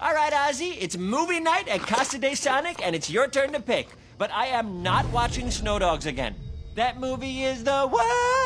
All right, Ozzy, it's movie night at Casa de Sonic, and it's your turn to pick. But I am not watching Snow Dogs again. That movie is the worst.